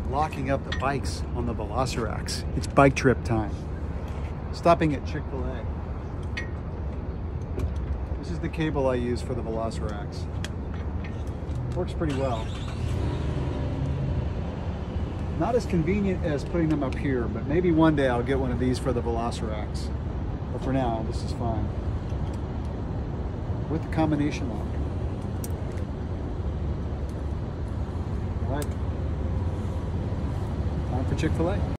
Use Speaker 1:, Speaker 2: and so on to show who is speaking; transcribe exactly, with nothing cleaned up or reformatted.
Speaker 1: locking up the bikes on the Velocirax. It's bike trip time. Stopping at Chick-fil-A. This is the cable I use for the Velocirax. Works pretty well. Not as convenient as putting them up here, but maybe one day I'll get one of these for the Velocirax. But for now, this is fine. With the combination lock. All right. Time for Chick-fil-A.